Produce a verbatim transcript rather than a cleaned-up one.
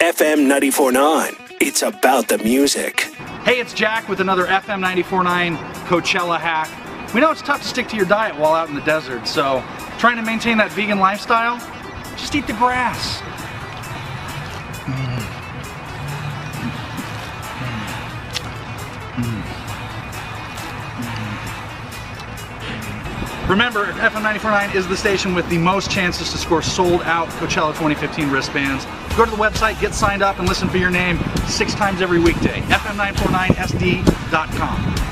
F M ninety-four point nine. It's about the music. Hey, it's Jack with another F M ninety-four point nine Coachella hack. We know it's tough to stick to your diet while out in the desert, so trying to maintain that vegan lifestyle, just eat the grass. Mm. Mm. Mm. Remember, F M ninety-four point nine is the station with the most chances to score sold out Coachella twenty fifteen wristbands. Go to the website, get signed up, and listen for your name six times every weekday. F M nine four nine S D dot com.